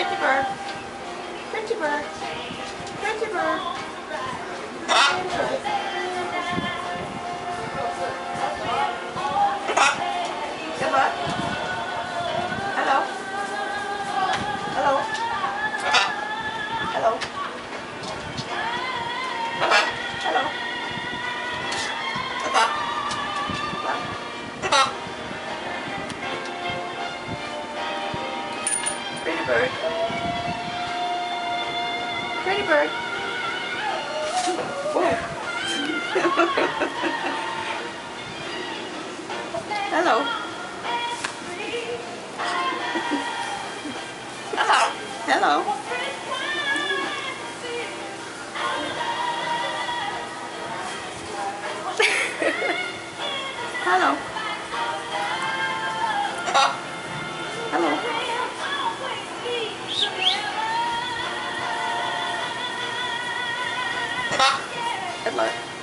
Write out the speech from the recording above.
Pretty bird. Pretty bird. Pretty bird. Good bird. Hello. Hello. Hello. Hello. Pretty bird. Pretty bird. Whoa. Hello. Hello. Hello. Hello. Hello.